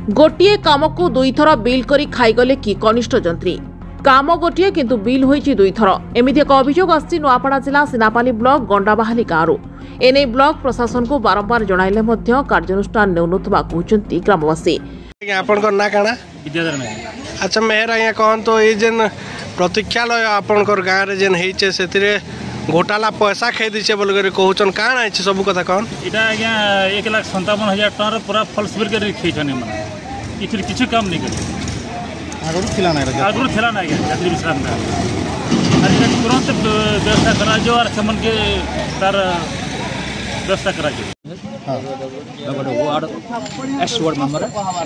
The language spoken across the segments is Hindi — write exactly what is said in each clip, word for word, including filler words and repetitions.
गोटे काम को दुई थर बिल करी खाईगले कि कनिष्ठ जंत्री काम गोटे किंतु बिल होईची दुई थर एमिति एक अभियोग आसी नुआपड़ा जिला सिनापाली ब्लॉक गंडाबाहाली गाँव एने ब्लॉक प्रशासन को बारंबार जणाइले मध्य कार्यानुष्ठान नेउनुथबा कहउचंती ग्रामवासी। आपनकर ना काना विद्याधर में अच्छा मेहर यहाँ कहन तो ये जेन प्रतीक्षालय आपनकर गाँव रे जेन हेइचे सेतिरे घोटाला पैसा खाई दीचे बोल कर कहउचन काना है सब कथा कौन इटा आज्ञा एक लाख सत्तावन हजार टकर पूरा फल्स बिल कर खेचने मन इथि किछु काम नहीं कर आगुर थिला ना आगुर थिला ना आज्ञा यात्री विश्राम का अरे तुरंत व्यवस्था करा जो और समन के तार व्यवस्था करा जो हां वार्ड एस वार्ड मेंबर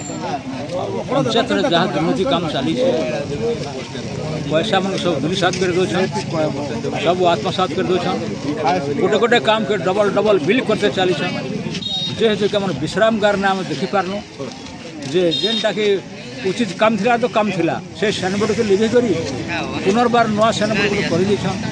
पंचायत रे जहां दुर्नीति काम चाली छे पैसा मन सब दुलिसात कर दो छन सब आत्मसात कर दो छन गोटे गोटे काम के डबल डबल बिल करते चाली छन जे जे के मन विश्राम गार नाम देखि पारनो जे जेनटा के उचित काम थिला तो काम थिला से सैनबोर्ड के लिभे करी पुनर्बार नवा सैनबोर्ड को कर दी छन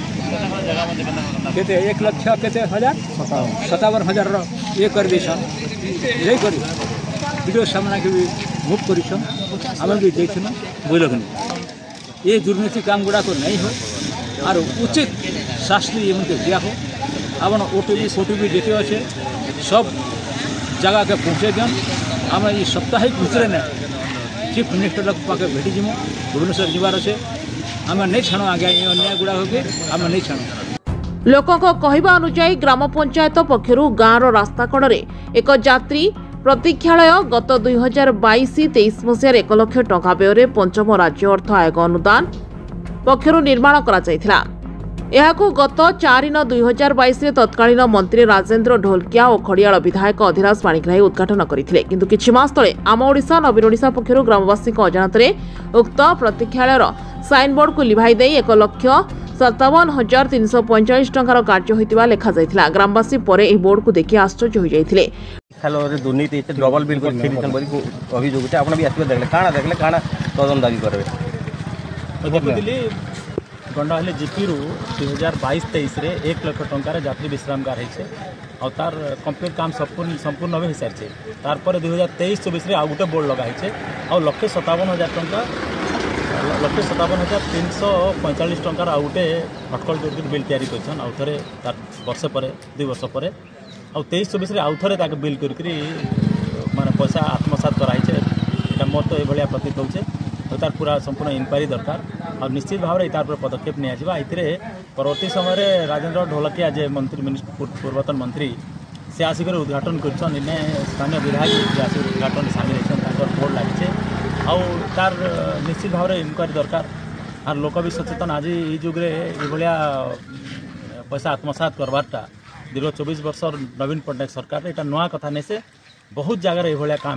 केते एक लाख केते हजार सत्तावन हजार रो ये कर दी छन यही करी वीडियो सामना के भी मुख करी छन हम भी देखिन बुझलखनी ये दुर्नीति काम गुड़ा को नहीं हो और उचित शास्त्री एमके दिया हो अपन ओटीपी फोटीपी देते अच्छे सब जगह के पहुँचे दिन आम ये साप्ताहिक भितर ने चीफ मिनिस्टर पाखे भेटी जीमु भुवनेश्वर जीवार अच्छे आम नहीं छाणु आगे अन्याय गुड़ा होके आम नहीं छाणु। लोकों कहवा अनुसार ग्राम पंचायत पक्षर गाँव रास्ता कड़े एक यात्री प्रतीक्षालय गत दुई हजार बैश तेईस मसीह एक लक्ष टंका व्यय पंचम राज्य अर्थ आयोग अनुदान पक्षर निर्माण करा यहाकू गत चार नौ दुई हजार बैश तत्कालीन मंत्री राजेन्द्र ढोलकिया और खड़ियाल विधायक अधिराज पाणिग्राही उद्घाटन करते किंतु किछि मास तले आम ओडिशा नवीन ओडिशा पक्षर ग्रामवासी अजाणତରେ उक्त प्रतीक्षालयर साइनबोर्ड को लिभाई दे एक लक्ष सत्तावन हजार तीन सौ पैंचाश टंकार कार्य होता लेखा जाइथिला। ग्रामवासी परे एही बोर्ड को देखि आश्चर्य हो जाइथिले। खालोरे दुर्नीति डबल बिल कर खेली बोली अभियोग आपण भी आसबे देखले काना देखले काना तदन दाबी करबे गंडाबाहाली जीपी रु दुई हजार बैश तेईस एक लाख टंकार यात्री विश्रामगार है और तार कंप्लीट काम संपूर्ण संपूर्ण हो सारी तार पर दुई हजार तेईस चौबीस आउ गोटे बोर्ड लगा है और लक्षे सतावन हजार टंका लक्षे सतावन हजार तीन सौ पैंतालीस टंकार आउ गोटे हटकल कर बिल तैयारी कर आउ थे तार वर्ष पर दुई वर्ष पर आउ तेईस चौबीस आउ थे बिल कर माने पैसा आत्मसात कराई मोर तो ये प्रतीत होचे तार पूरा संपूर्ण इनक्वारी दरकार और निश्चित भाव में तार पदक्षेप नि परवर्ती समय राजेन्द्र ढोलकिया जे मंत्री पूर्वतन मंत्री से आसिक उद्घाटन कर स्थानीय विधायक आसिक उद्घाटन सामिल होकर बोर्ड लगी आर निश्चित भाव में इनक्वारी दरकार आर लोक भी सचेतन आज ये जुगे ये पैसा आत्मसात करवार्टा दीर्घ चौबीस वर्ष नवीन पट्टनायक सरकार यहाँ नुआ कथा नहीं से बहुत जगार ये काम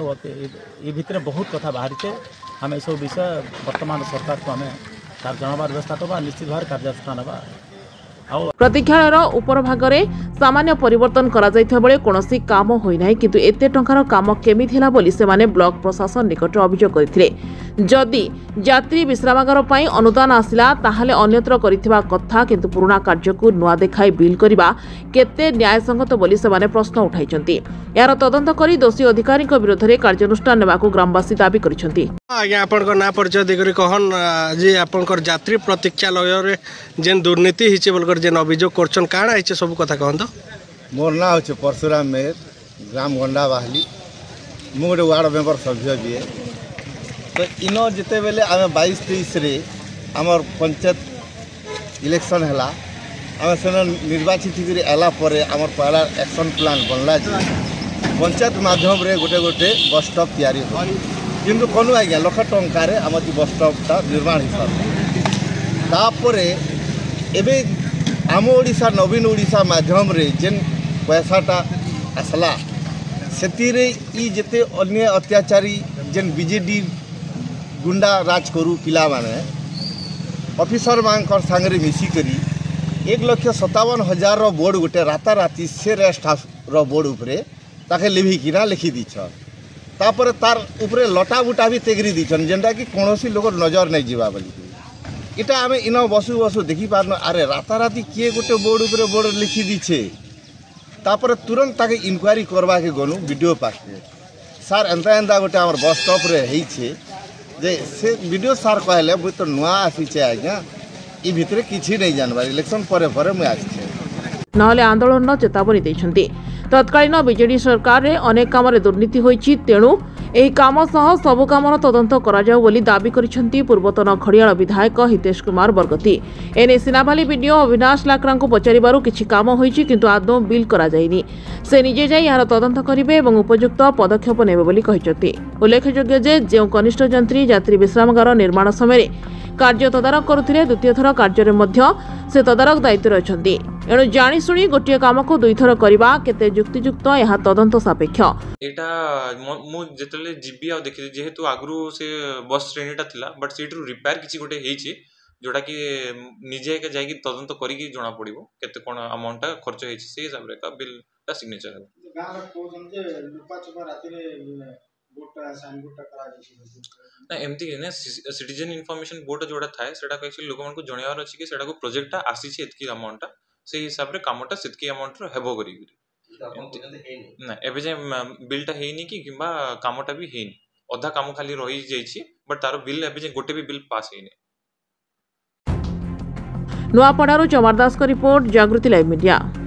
है भितर बहुत कथा बाहरी आम ये सब विषय वर्तमान सरकार को आम तार जनबार व्यवस्था करवा निश्चित भाव कार्यानुष्ठान होगा। प्रतीक्षालयर उपर भागरे सामान्य परिवर्तन करा जाइथिबा बेले कोनोसी काम होई नाही किंतु एते टंकार काम केमिति होला बोली से माने ब्लॉक प्रशासन निकट अभियोग करथिले। जदि यात्री विश्रामागार पई अनुदान आसिला ताहाले अन्यत्र करिथिबा कथा किंतु पुराना कार्य को नुआ देखाई बिल करिबा केते न्यायसंगत बोली से माने प्रश्न उठाइचंती। यार तदंत करी दोषी अधिकारी विरोध में कार्यानुष्ठान नेबाकू ग्रामवासी दाबी करिसंती। आज्ञा आपनकर ना परिचय देकरी कहन जे आपनकर यात्री प्रतीक्षालय रे जेन दुर्नीति हिचे बोलकर जेन अभियोग करछन काना हिचे सब कथा कहन तो मोर ना होचे परशुराम मेर ग्राम गंडाबाहाली मु गोटे वार्ड मेंबर सभ्य भी है तो इनो जिते बेले आमे बाईस तेईस रे हमर पंचायत इलेक्शन हला आमे सेन निर्वाचित करी आला परे हमर पहला एक्शन प्लान बनला जे पंचायत माध्यम रे गोटे गोटे बस स्टॉप तैयारी हो किंतु कोनु आज्ञा लक्ष टंकार आम बस स्टॉपटा निर्माण हिसाब तापरे एबे आम ओडिशा नवीन ओडिशा माध्यम रे जेन पैसाटा आसला सेतिरे ई जेते अन्य अत्याचारी जेन बीजेडी गुंडा राज करू पिला माने ऑफिसर मानकर सांगरे मिसी करी एक लक्ष सत्तावन हजार रो बोर्ड गोटे राता राति से रेस्ट हाउस रो बोर्ड उपरे ताके लिभि किना लिखि दी छ तापर तार उपरे लटा बुटा भी तेगरी दी छन जेंटा कि कोनोसी लोक नजर नहीं जीवा बोली इटा आमे इनो बसु बसु देखि पारनो अरे राता राति किए गोटे बोर्ड उपरे बोर्ड लिखि दी छे तापर तुरंत ताके इंक्वायरी करवा के गनु वीडियो पाके सार एंता एंता गोटे आम बस स्टॉप रे होइछे जे से वीडियो सार कहले मुई तो नुआ आसीचे आज्ञा ई भितरे किछि नहीं जानबार इलेक्शन परे परे मुई आछे नहले आंदोलन चेतावनी देइछन्ति। तत्कालीन बीजेडी सरकार रे अनेक काम रे दुर्नीति होइछि, तेणु ଏହି କାମ ସହ ସବୁ କାମର ତଦନ୍ତ କରାଯାଉ ବୋଲି ଦାବି କରିଛନ୍ତି ପୂର୍ବତନ ଖଡ଼ିଆଳ ବିଧାୟକ ହିତେଶ କୁମାର ବରଗତି। ଏନେ ସିନାଭାଲି ବିଡିଓ ଅବିନାଶ ଲାକ୍ରାଙ୍କୁ ପଚାରିବାରୁ କିଛି କାମ ହୋଇଛି କିନ୍ତୁ ଆଦୌ ବିଲ୍ କରାଯାଇନି। ସେ ନିଜେ ଯାଇ ଏହାର ତଦନ୍ତ କରିବେ ଏବଂ ଉପଯୁକ୍ତ ପଦକ୍ଷେପ ନେବେ ବୋଲି କହିଛନ୍ତି। ଉଲ୍ଲେଖଯୋଗ୍ୟ ଯେ ଯେଉଁ କନିଷ୍ଠ ଯନ୍ତ୍ରୀ ଯାତ୍ରୀ ବିଶ୍ରାମଗାର ନିର୍ମାଣ ସମୟରେ କାର୍ଯ୍ୟ ତଦାରଖ କରୁଥିଲେ, ଦ୍ୱିତୀୟ ଥର କାର୍ଯ୍ୟରେ ମଧ୍ୟ ସେ ତଦାରଖ ଦାୟିତ୍ୱରେ ଅଛନ୍ତି। ଏଣୁ ଜାଣିଶୁଣି ଗୋଟିଏ କାମକୁ ଦୁଇଥର କରିବା କେତେ ଯୁକ୍ତିଯୁକ୍ତ, ଏହା ତଦନ୍ତ ସାପେକ୍ଷ। ଏଇଟା ମୁଁ ଯେତେବେଳେ ଯିବି ଆଉ ଦେଖିଲି ଯେହେତୁ ଆଗରୁ ସେ ବସ୍ ଶ୍ରେଣୀଟା ଥିଲା ବଟ୍ ସେଇଠାରୁ ରିପେୟାର କିଛି ଗୋଟେ ହେଇଛି ଯୋଉଟାକି ନିଜେ ଏକା ଯାଇକି ତଦନ୍ତ କରିକି ଜଣା ପଡ଼ିବ କେତେ କ'ଣ ଆମାଉଣ୍ଟଟା ଖର୍ଚ୍ଚ ହେଇଛି, ସେଇ ହିସାବରେ ଏକା ବିଲ୍ଟା ସିଗ୍ନେଚର ହେବ। ନା ଏମିତି ନା ସିଟିଜେନ୍ ଇନଫର୍ମେସନ୍ ବୋର୍ଡ ଯୋଉଟା ଥାଏ ସେଟାକୁ ଆକ୍ଚୁଆଲି ଲୋକମାନଙ୍କୁ ଜଣାଇବାର ଅଛି କି ସେଟାକୁ ପ୍ରୋଜେକ୍ଟଟା ଆସିଛି ଏତିକି ଆମାଉଣ୍ଟଟା, ସେଇ ହିସାବରେ କାମଟା ସେତିକି ଆମାଉଣ୍ଟର ହେବ କରିକିରି। ନା ଏବେ ଯାଏ ବିଲ୍ଟା ହେଇନି କି କିମ୍ବା କାମଟା ବି ହେଇନି, ଅଧା କାମ ଖାଲି ରହିଯାଇଛି ବଟ୍ ତାର ବିଲ୍ ଏବେ ଯାଏ ଗୋଟେ ବି ବିଲ୍ ପାସ୍ ହେଇନି। ନୂଆପଡ଼ାରୁ ଚମାର ଦାସଙ୍କ ରିପୋର୍ଟ, ଜାଗୃତି ଲାଇଭ୍ ମିଡିଆ।